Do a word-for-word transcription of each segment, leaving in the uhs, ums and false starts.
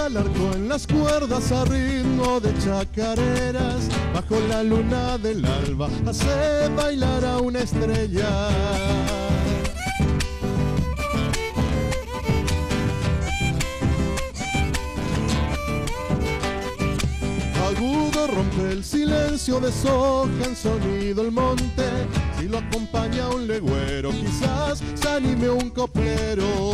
al arco en las cuerdas a ritmo de chacareras, bajo la luna del alba hace bailar a una estrella. Agudo rompe el silencio, deshoja en sonido el monte. Si lo acompaña un legüero, quizás se anime un coplero.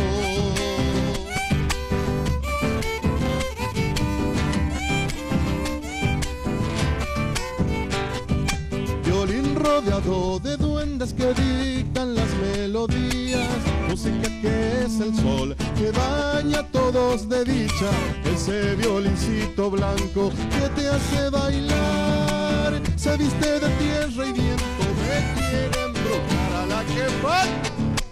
Violín rodeado de duendes que dictan las melodías, música que es el sol que baña a todos de dicha, ese violincito blanco que te hace bailar, se viste de tierra y viento, me quiere embrujar a la que falta.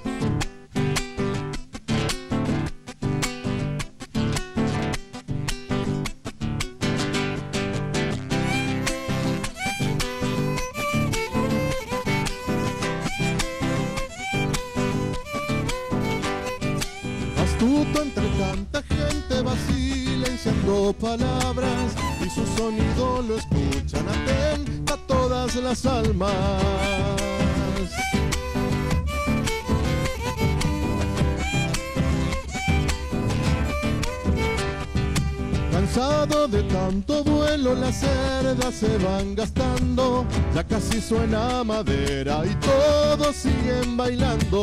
Astuto entre tanta gente va silenciando palabras y su sonido lo escuchan atenta todas las almas. Cansado de tanto vuelo, las cerdas se van gastando, ya casi suena madera y todos siguen bailando.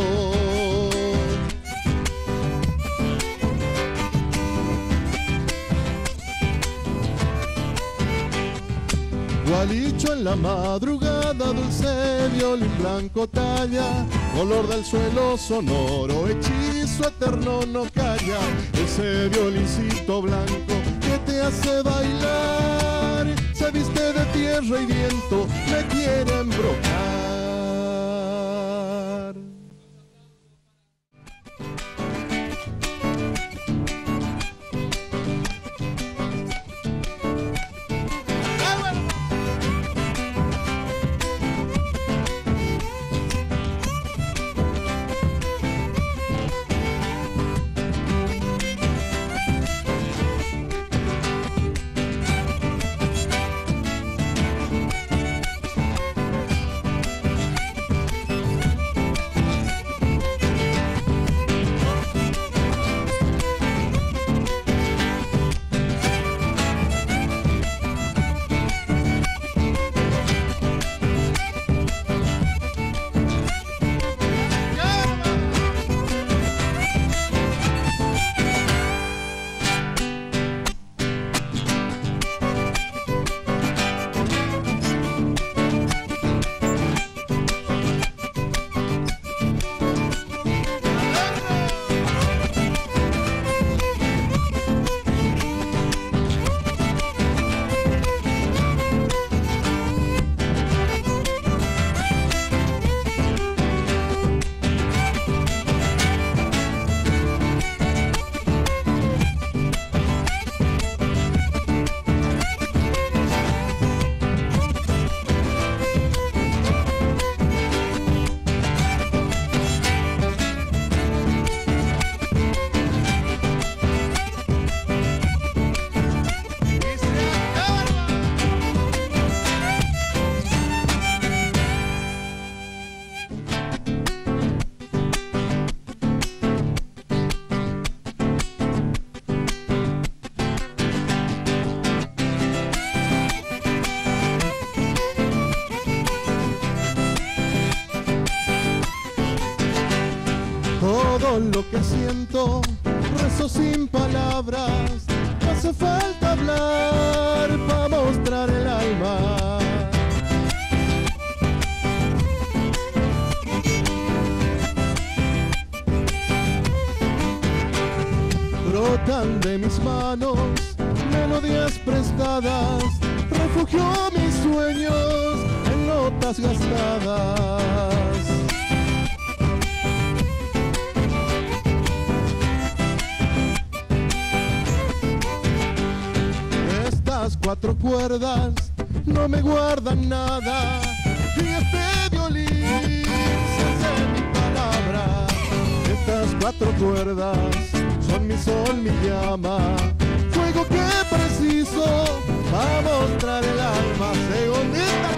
Gualicho en la madrugada, dulce violín blanco talla, color del suelo sonoro, hechizo eterno no calla, ese violincito blanco que te hace bailar, se viste de tierra y viento, me quiere embrocar. Todo lo que siento, rezo sin palabras, no hace falta hablar para mostrar el alma. Brotan de mis manos melodías prestadas, refugio mis sueños en notas gastadas. Cuatro cuerdas no me guardan nada y este violín se hace mi palabra. Estas cuatro cuerdas son mi sol, mi llama, fuego fuego que preciso para mostrar el alma segundita.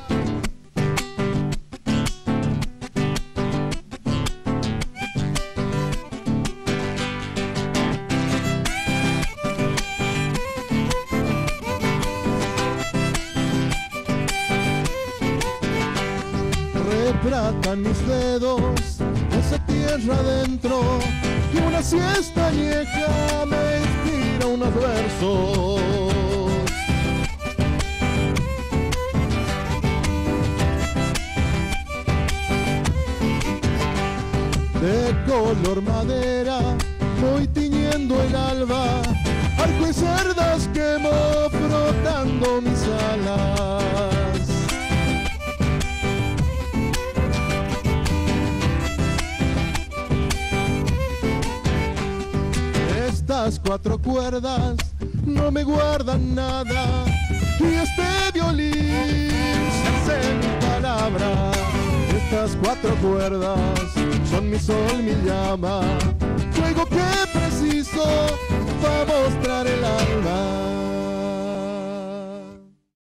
Retratan mis dedos esa tierra adentro, y una siesta añeja me inspira unos versos. De color madera voy tiñendo el alba, arco y cerdas quemo frotando mis alas. Estas cuatro cuerdas no me guardan nada, y este violín se hace mi palabra. Estas cuatro cuerdas son mi sol, mi llama,